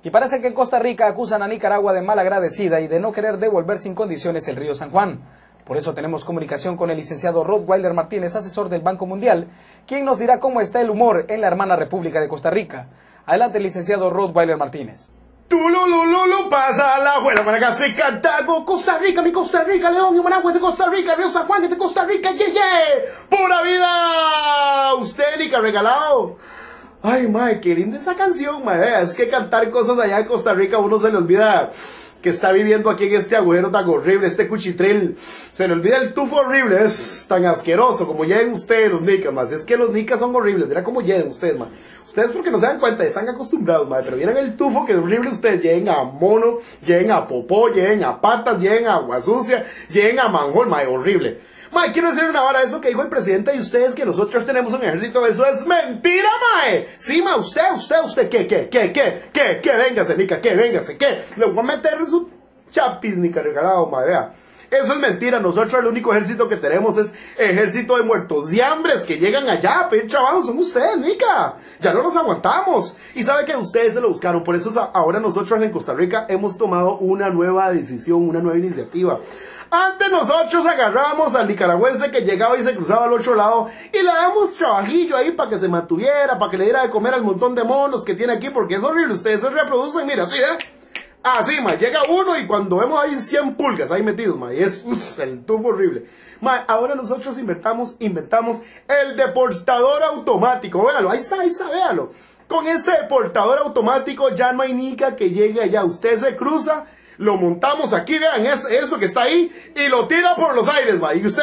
Y parece que en Costa Rica acusan a Nicaragua de malagradecida y de no querer devolver sin condiciones el río San Juan. Por eso tenemos comunicación con el licenciado Rottweiler Martínez, asesor del Banco Mundial, quien nos dirá cómo está el humor en la hermana República de Costa Rica. Adelante, licenciado Rottweiler Martínez. Tululululu pasa la abuela Managasí, Cartago, Costa Rica, mi Costa Rica, León y Managua es de Costa Rica, Río San Juan es de Costa Rica, ¡pura vida! Usted, Nica regalado. Ay, mae, qué linda esa canción, mae. Es que cantar cosas allá en Costa Rica a uno se le olvida que está viviendo aquí en este agujero tan horrible, este cuchitril. Se le olvida el tufo horrible, es tan asqueroso como lleguen ustedes los nicas, más. Es que los nicas son horribles, mira cómo lleguen ustedes, mae. Ustedes porque no se dan cuenta, están acostumbrados, mae, pero miren el tufo que es horrible ustedes. Lleguen a mono, lleguen a popó, lleguen a patas, lleguen a agua sucia, lleguen a manjol, mae, horrible. Mae, quiero decir una vara, eso que dijo el presidente de ustedes, que nosotros tenemos un ejército, eso es mentira, mae. Sí, mae, usted, ¿qué? Véngase, Nica, véngase, le voy a meter en su chapis, Nica regalado, mae, vea. Eso es mentira, nosotros el único ejército que tenemos es ejército de muertos de hambres que llegan allá a pedir trabajo, son ustedes, Nica. Ya no los aguantamos. Y sabe que ustedes se lo buscaron, por eso ahora nosotros en Costa Rica hemos tomado una nueva decisión, una nueva iniciativa. Antes nosotros agarrábamos al nicaragüense que llegaba y se cruzaba al otro lado y le damos trabajillo ahí para que se mantuviera, para que le diera de comer al montón de monos que tiene aquí, porque es horrible, ustedes se reproducen, mira, así, así, ma, llega uno y cuando vemos ahí 100 pulgas ahí metidos, ma, y es el tufo horrible. Ma, ahora nosotros inventamos el deportador automático, véalo, ahí está, véalo. Con este deportador automático ya no hay nica que llegue allá, usted se cruza, lo montamos aquí, vean eso que está ahí, y lo tira por los aires, ma, y usted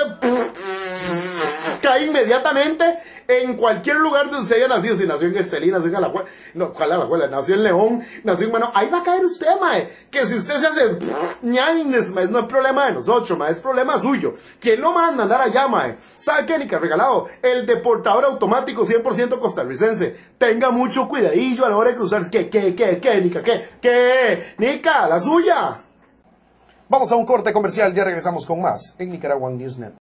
cae inmediatamente en cualquier lugar donde usted haya nacido. Si nació en Estelí, nació en Alajuela, no, ¿cuál Alajuela? Nació en León, nació en Mano, ahí va a caer usted, mae. Que si usted se hace ñaines, mae, no es problema de nosotros, mae, es problema suyo. ¿Quién lo manda a andar allá, mae? ¿Sabe qué, Nica regalado? El deportador automático 100% costarricense. Tenga mucho cuidadillo a la hora de cruzar. ¿Qué, Nica? ¿Qué? Nica, la suya. Vamos a un corte comercial, ya regresamos con más en Nicaraguan News Net.